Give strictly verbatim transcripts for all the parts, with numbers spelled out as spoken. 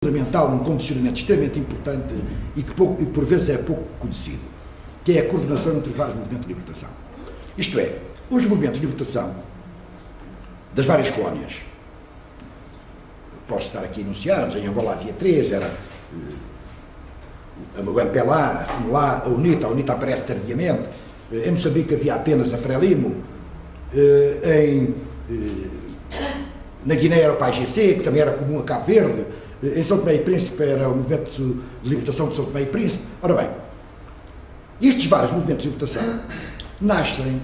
fundamental, um condicionamento extremamente importante e que pouco, e por vezes é pouco conhecido, que é a coordenação entre os vários movimentos de libertação. Isto é, os movimentos de libertação das várias colónias, posso estar aqui a enunciar, mas em Angola havia três, era o M P L A, a F N L A, a UNITA, a UNITA aparece tardiamente, em Moçambique havia apenas a Frelimo, em, na Guiné era o P A I G C, que também era comum a Cabo Verde, em São Tomé e Príncipe era o movimento de libertação de São Tomé e Príncipe. Ora bem, estes vários movimentos de libertação nascem,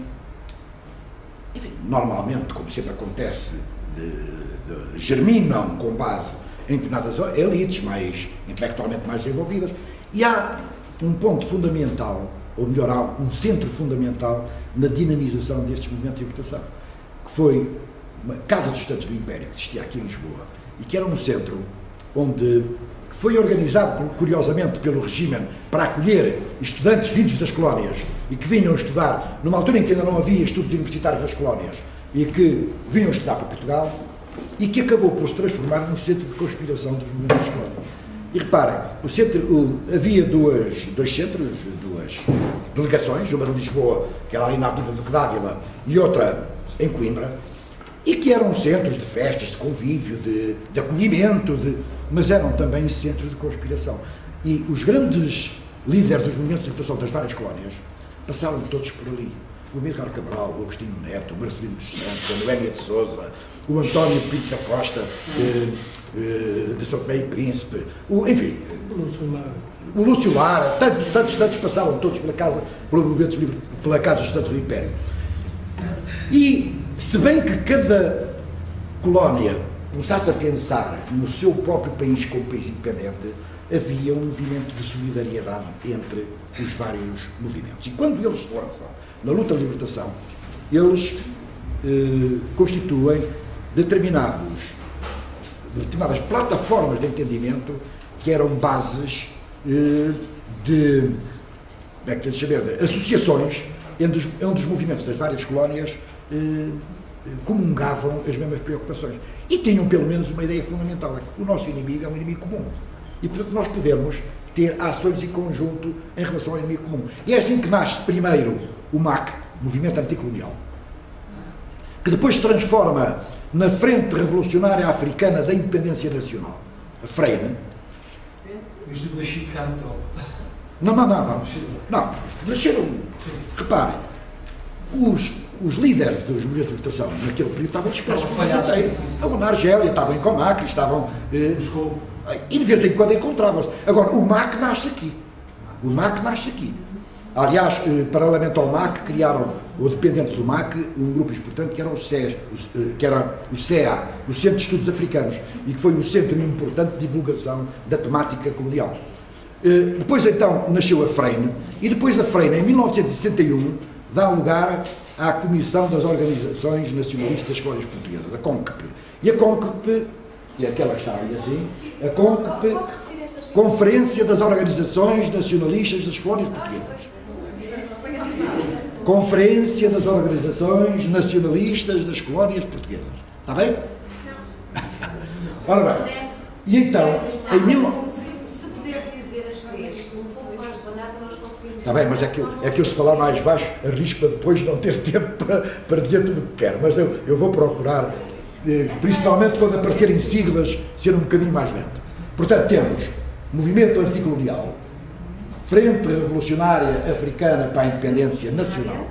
enfim, normalmente, como sempre acontece, de, de, germinam com base em determinadas elites mais, intelectualmente mais desenvolvidas, e há um ponto fundamental, ou melhor, há um centro fundamental na dinamização destes movimentos de libertação, que foi uma Casa dos Estudantes do Império, que existia aqui em Lisboa, e que era um centro onde foi organizado, curiosamente, pelo regime para acolher estudantes vindos das colónias e que vinham estudar, numa altura em que ainda não havia estudos universitários nas colónias, e que vinham estudar para Portugal, e que acabou por se transformar num centro de conspiração dos movimentos das colónias. E reparem, o centro, o, havia duas, dois centros, duas delegações, uma de Lisboa, que era ali na Avenida Duque d'Ávila, e outra em Coimbra, e que eram centros de festas, de convívio, de, de acolhimento, de, mas eram também centros de conspiração. E os grandes líderes dos movimentos de libertação das várias colónias passaram todos por ali. O Amílcar Cabral, o Agostinho Neto, o Marcelino dos Santos, a Noémia de Sousa, o António Pinto da Costa, eh, eh, de São Tomé e Príncipe, o, enfim, o Lúcio Lara, o Lúcio Lara, tantos, tantos, tantos passaram todos pela casa, pelo movimento livre, pela Casa dos Estudantes do Império. E, se bem que cada colónia começasse a pensar no seu próprio país como país independente, havia um movimento de solidariedade entre os vários movimentos. E quando eles se lançam na luta de libertação, eles eh, constituem determinados, determinadas plataformas de entendimento que eram bases eh, de, como é que se chama, de associações onde os, onde os movimentos das várias colónias eh, comungavam as mesmas preocupações. E tinham pelo menos uma ideia fundamental, é que o nosso inimigo é um inimigo comum. E, portanto, nós podemos ter ações em conjunto em relação ao inimigo comum. E é assim que nasce, primeiro, o M A C, Movimento Anticolonial, que depois se transforma na Frente Revolucionária Africana da Independência Nacional, a FREIN. Os de Bashir ficaram então? Não, não, não, não. Não, os de Bashir, reparem, os, os líderes dos movimentos de libertação naquele período estavam dispersos por todo o país. Estavam na Argélia, estavam em Conakry, estavam... Eh, e de vez em quando encontravam-se. Agora, o M A C nasce aqui. O M A C nasce aqui. Aliás, eh, paralelamente ao M A C, criaram, ou dependente do M A C, um grupo importante que era o C E A, que era o C E A, o Centro de Estudos Africanos, e que foi um centro importante de divulgação da temática colonial. Eh, depois, então, nasceu a FREIN, e depois a FREIN, em mil novecentos e sessenta e um, dá lugar à Comissão das Organizações Nacionalistas das Colónias Portuguesas, a CONCP. E a CONCP, e aquela que está ali assim, a CONCP, Conferência das Organizações Nacionalistas das Colónias Portuguesas. Conferência das Organizações Nacionalistas das Colónias Portuguesas. Está bem? Ora bem, e então, em mil... Se puder dizer as três, um pouco mais devagar, nós conseguimos... Está bem, mas é que, eu, é que eu se falar mais baixo, arrisco para depois não ter tempo para, para dizer tudo o que quero. Mas eu, eu vou procurar, eh, principalmente quando aparecerem siglas, ser um bocadinho mais lento. Portanto, temos Movimento Anticolonial, Frente Revolucionária Africana para a Independência Nacional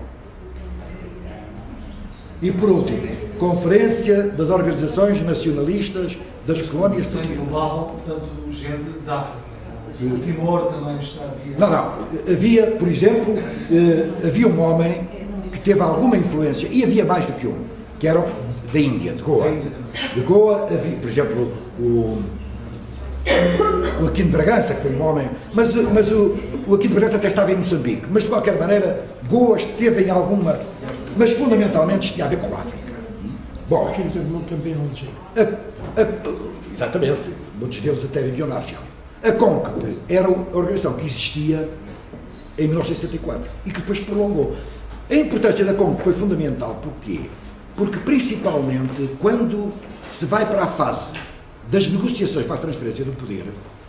e, por último, Conferência das Organizações Nacionalistas das Colónias Portuguesas. Englobavam, portanto, gente da África. O Timor também está aqui. Não, não. Havia, por exemplo, eh, havia um homem que teve alguma influência, e havia mais do que um, que era da Índia, de Goa. De Goa havia, por exemplo, o... o Aquino de Bragança, que foi um homem, mas, mas o, o Aquino de Bragança até estava em Moçambique, mas de qualquer maneira Goa esteve em alguma, mas fundamentalmente isto tinha a ver com a África. Bom, Aquilo teve muito tempo em Algéria. A, a, exatamente, muitos deles até viviam na Argélia. A CONCP era a organização que existia em mil novecentos e setenta e quatro e que depois prolongou. A importância da CONCP foi fundamental, porquê? Porque principalmente quando se vai para a fase das negociações para a transferência do poder,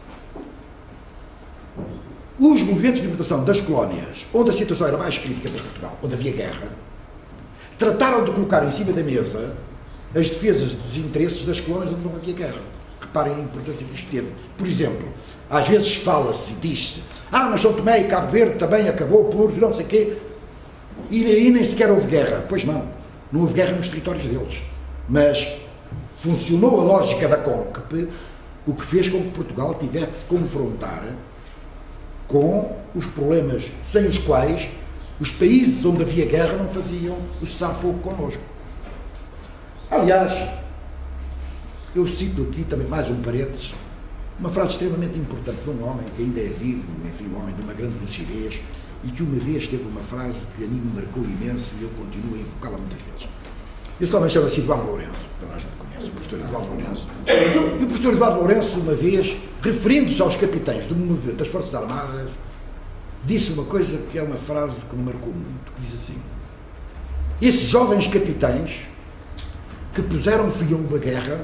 os movimentos de libertação das colónias, onde a situação era mais crítica para Portugal, onde havia guerra, trataram de colocar em cima da mesa as defesas dos interesses das colónias onde não havia guerra. Reparem a importância que isto teve. Por exemplo, às vezes fala-se e diz-se: ah, mas São Tomé e Cabo Verde também acabou por não sei o quê, e aí nem sequer houve guerra. Pois não, não houve guerra nos territórios deles. Mas funcionou a lógica da CONCP, o que fez com que Portugal tivesse que se confrontar com os problemas sem os quais os países onde havia guerra não faziam o cessar-fogo connosco. Aliás, eu cito aqui também mais um parênteses, uma frase extremamente importante de um homem que ainda é vivo, enfim, um homem de uma grande lucidez, e que uma vez teve uma frase que a mim me marcou imenso e eu continuo a invocá-la muitas vezes. Esse homem chama-se Eduardo Lourenço, toda a gente conhece, o professor Eduardo Lourenço. E o professor Eduardo Lourenço, uma vez, referindo-se aos capitães do movimento das Forças Armadas, disse uma coisa que é uma frase que me marcou muito, que diz assim: esses jovens capitães que puseram fim a uma guerra,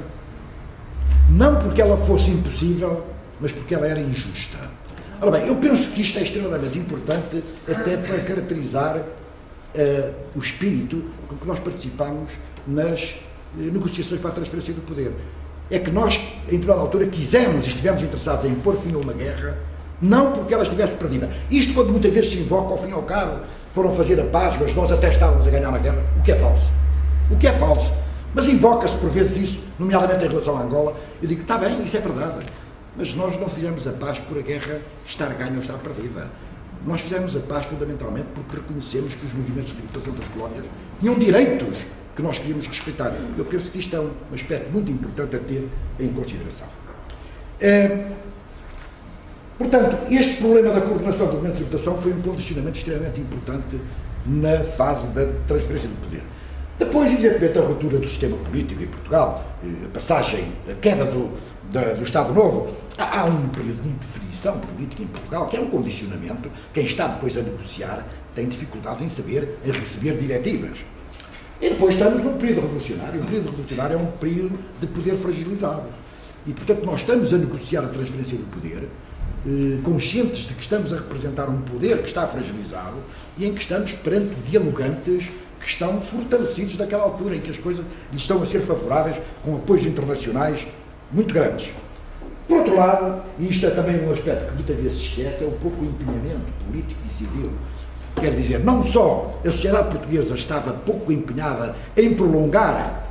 não porque ela fosse impossível, mas porque ela era injusta. Ora bem, eu penso que isto é extremamente importante até para caracterizar uh, o espírito com que nós participamos nas uh, negociações para a transferência do poder. É que nós, em determinada altura, quisemos e estivemos interessados em pôr fim a uma guerra, não porque ela estivesse perdida. Isto quando muitas vezes se invoca, ao fim e ao cabo, foram fazer a paz, mas nós até estávamos a ganhar na guerra, o que é falso. O que é falso. Mas invoca-se por vezes isso, nomeadamente em relação a Angola. Eu digo, está bem, isso é verdade, mas nós não fizemos a paz por a guerra estar ganha ou estar perdida. Nós fizemos a paz fundamentalmente porque reconhecemos que os movimentos de libertação das colónias tinham direitos que nós queríamos respeitar. Eu penso que isto é um aspecto muito importante a ter em consideração. É, portanto, este problema da coordenação do movimento de libertação foi um condicionamento extremamente importante na fase da transferência do poder. Depois, evidentemente, a ruptura do sistema político em Portugal, a passagem, a queda do, da, do Estado Novo, há, há um período de indefinição política em Portugal, que é um condicionamento. Quem está depois a negociar tem dificuldade em saber, em receber diretivas. E depois estamos num período revolucionário. O período revolucionário é um período de poder fragilizado. E, portanto, nós estamos a negociar a transferência do poder, eh, conscientes de que estamos a representar um poder que está fragilizado e em que estamos perante dialogantes que estão fortalecidos daquela altura em que as coisas lhes estão a ser favoráveis, com apoios internacionais muito grandes. Por outro lado, e isto é também um aspecto que muitas vezes se esquece, é um pouco o empenhamento político e civil. Quer dizer, não só a sociedade portuguesa estava pouco empenhada em prolongar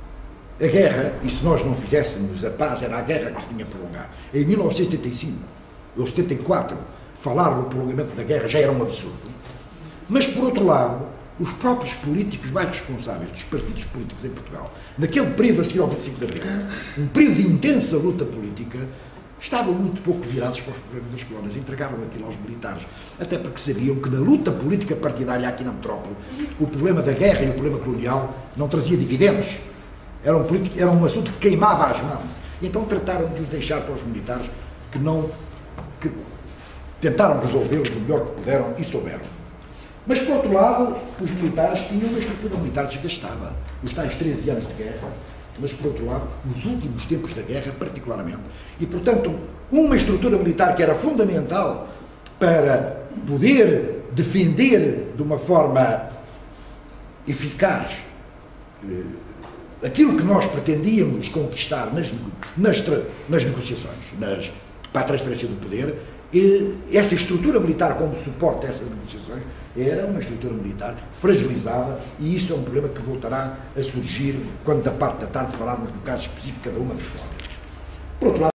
a guerra, e se nós não fizéssemos a paz, era a guerra que se tinha a prolongar. Em mil novecentos e setenta e cinco ou setenta e quatro, falar no prolongamento da guerra já era um absurdo. Mas, por outro lado, os próprios políticos mais responsáveis dos partidos políticos em Portugal, naquele período a seguir ao vinte e cinco de abril, um período de intensa luta política, estavam muito pouco virados para os problemas das colónias, entregaram aquilo aos militares, até porque sabiam que na luta política partidária aqui na metrópole, o problema da guerra e o problema colonial não trazia dividendos, era um, político, era um assunto que queimava as mãos. Então trataram de os deixar para os militares, que não, que tentaram resolvê-los o melhor que puderam e souberam. Mas, por outro lado, os militares tinham uma estrutura militar desgastada. Os tais treze anos de guerra, mas, por outro lado, os últimos tempos da guerra, particularmente. E, portanto, uma estrutura militar que era fundamental para poder defender de uma forma eficaz eh, aquilo que nós pretendíamos conquistar nas, nas, nas negociações, nas, para a transferência do poder, e essa estrutura militar como suporte a essas negociações era uma estrutura militar fragilizada, e isso é um problema que voltará a surgir quando da parte da tarde falarmos do caso específico de cada uma das colónias. Por outro lado,